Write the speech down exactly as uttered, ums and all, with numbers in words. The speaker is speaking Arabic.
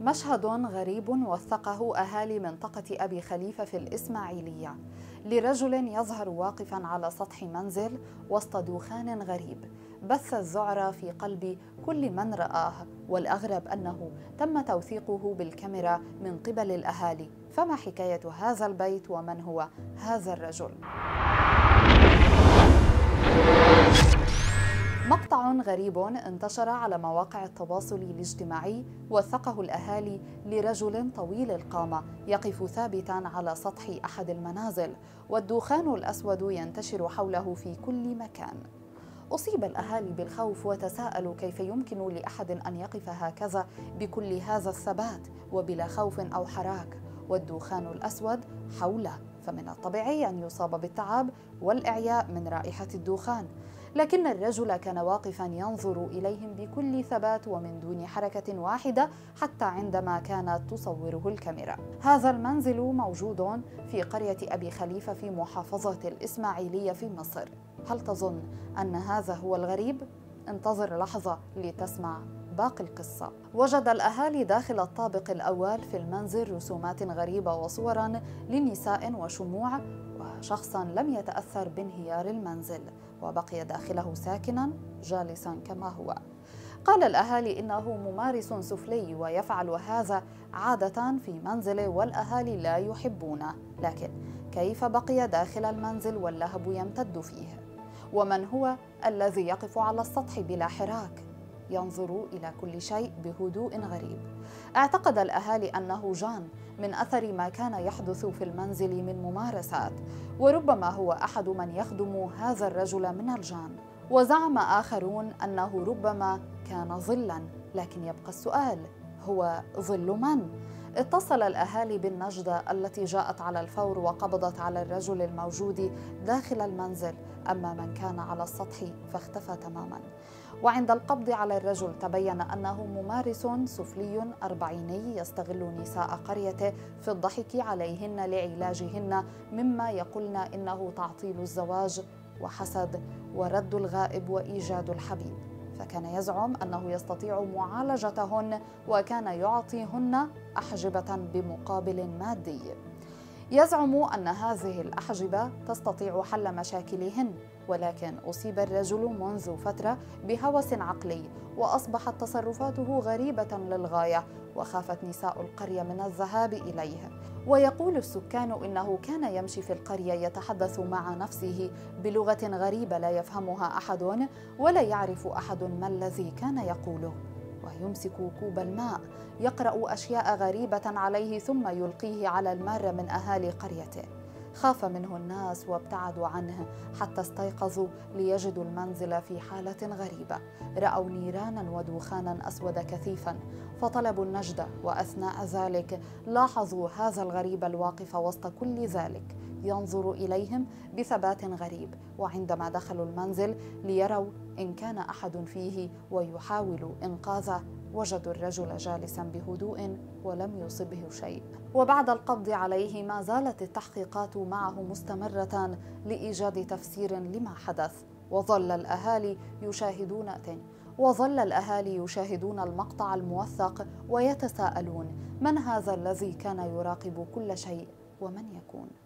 مشهد غريب وثقه أهالي منطقة أبي خليفة في الإسماعيلية لرجل يظهر واقفا على سطح منزل وسط دخان غريب بث الذعر في قلب كل من رآه، والأغرب أنه تم توثيقه بالكاميرا من قبل الأهالي. فما حكاية هذا البيت ومن هو هذا الرجل؟ مقطع غريب انتشر على مواقع التواصل الاجتماعي وثقه الأهالي لرجل طويل القامة يقف ثابتا على سطح أحد المنازل والدخان الأسود ينتشر حوله في كل مكان. أصيب الأهالي بالخوف وتساءلوا كيف يمكن لأحد أن يقف هكذا بكل هذا الثبات وبلا خوف أو حراك والدخان الأسود حوله، فمن الطبيعي أن يصاب بالتعب والإعياء من رائحة الدخان. لكن الرجل كان واقفا ينظر إليهم بكل ثبات ومن دون حركة واحدة حتى عندما كانت تصوره الكاميرا. هذا المنزل موجود في قرية أبي خليفة في محافظة الإسماعيلية في مصر. هل تظن أن هذا هو الغريب؟ انتظر لحظة لتسمع باقي القصة. وجد الأهالي داخل الطابق الأول في المنزل رسومات غريبة وصورا لنساء وشموع وشخصا لم يتأثر بانهيار المنزل وبقي داخله ساكنا جالسا كما هو. قال الأهالي إنه ممارس سفلي ويفعل هذا عادة في منزله والأهالي لا يحبونه، لكن كيف بقي داخل المنزل واللهب يمتد فيه؟ ومن هو الذي يقف على السطح بلا حراك ينظر إلى كل شيء بهدوء غريب؟ اعتقد الأهالي أنه جان من أثر ما كان يحدث في المنزل من ممارسات، وربما هو أحد من يخدم هذا الرجل من الجان. وزعم آخرون أنه ربما كان ظلاً، لكن يبقى السؤال، هو ظل من؟ اتصل الأهالي بالنجدة التي جاءت على الفور وقبضت على الرجل الموجود داخل المنزل، أما من كان على السطح فاختفى تماماً. وعند القبض على الرجل تبين أنه ممارس سفلي أربعيني يستغل نساء قريته في الضحك عليهن لعلاجهن مما يقولن إنه تعطيل الزواج وحسد ورد الغائب وإيجاد الحبيب، فكان يزعم أنه يستطيع معالجتهن وكان يعطيهن أحجبة بمقابل مادي. يزعم أن هذه الأحجبة تستطيع حل مشاكلهن، ولكن أصيب الرجل منذ فترة بهوس عقلي وأصبحت تصرفاته غريبة للغاية وخافت نساء القرية من الذهاب إليه. ويقول السكان إنه كان يمشي في القرية يتحدث مع نفسه بلغة غريبة لا يفهمها أحد ولا يعرف أحد ما الذي كان يقوله، ويمسك كوب الماء يقرأ أشياء غريبة عليه ثم يلقيه على المارة من أهالي قريته. خاف منه الناس وابتعدوا عنه حتى استيقظوا ليجدوا المنزل في حالة غريبة، رأوا نيرانا ودخانا أسود كثيفا فطلبوا النجدة، وأثناء ذلك لاحظوا هذا الغريب الواقف وسط كل ذلك ينظر إليهم بثبات غريب. وعندما دخلوا المنزل ليروا إن كان أحد فيه ويحاولوا إنقاذه وجدوا الرجل جالسا بهدوء ولم يصبه شيء. وبعد القبض عليه ما زالت التحقيقات معه مستمرة لإيجاد تفسير لما حدث، وظل الأهالي يشاهدون وظل الأهالي يشاهدون المقطع الموثق ويتساءلون من هذا الذي كان يراقب كل شيء ومن يكون.